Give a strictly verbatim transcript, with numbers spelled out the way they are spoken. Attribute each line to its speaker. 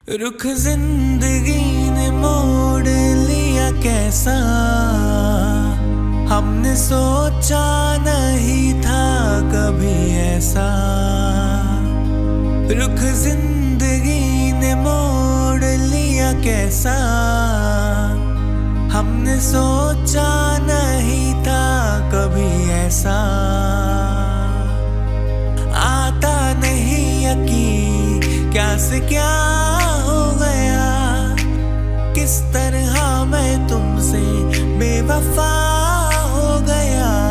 Speaker 1: रुख जिंदगी ने मोड़ लिया कैसा, हमने सोचा नहीं था कभी ऐसा। रुख जिंदगी ने मोड़ लिया कैसा, हमने सोचा नहीं था कभी ऐसा। आता नहीं यकीन क्या से क्या हो गया, किस तरह मैं तुमसे बेवफा हो गया।